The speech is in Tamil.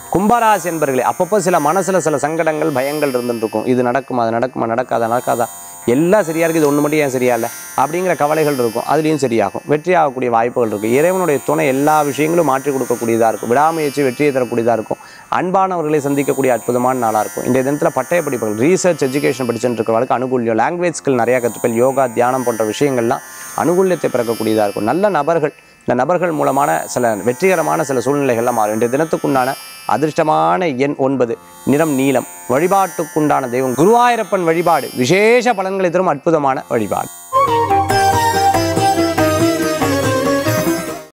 கும்பராசி என்பர்களே, அப்பப்போ சில மனசில் சில சங்கடங்கள் பயங்கள் இருந்துருக்கும். இது நடக்குமா, அது நடக்குமா, நடக்காதா, எல்லாம் சரியாக இருக்குது, இது ஒன்று மட்டும் ஏன் சரியா இல்லை அப்படிங்கிற கவலைகள் இருக்கும். அதுலேயும் சரியாகும், வெற்றி ஆகக்கூடிய வாய்ப்புகள் இருக்குது. இறைவனுடைய துணை எல்லா விஷயங்களும் மாற்றி கொடுக்கக்கூடியதாக இருக்கும். விடாமுயற்சி வெற்றியை தரக்கூடியதாக இருக்கும். அன்பானவர்களை சந்திக்கக்கூடிய அற்புதமான நாளாக இருக்கும். இன்றைய தினத்தில் பட்டய படிப்புகள், ரீசர்ச், எஜுகேஷன் படிச்சுட்டு இருக்கிறவங்களுக்கு அனுகூல்யம், லாங்குவேஜ் ஸ்கில் நிறையா கற்றுப்பல், யோகா, தியானம் போன்ற விஷயங்கள்லாம் அனுகூல்யத்தை பிறக்கக்கூடியதாக இருக்கும். நல்ல நபர்கள், இந்த நபர்கள் மூலமான சில வெற்றிகரமான சில சூழ்நிலைகள்லாம் மாறும். இன்றைய தினத்துக்குண்டான அதிர்ஷ்டமான எண் 9, நிறம் நீலம். வழிபாட்டுக்குண்டான தெய்வம் குருவாயூரப்பன் வழிபாடு விசேஷ பலன்களை தரும் அற்புதமான வழிபாடு.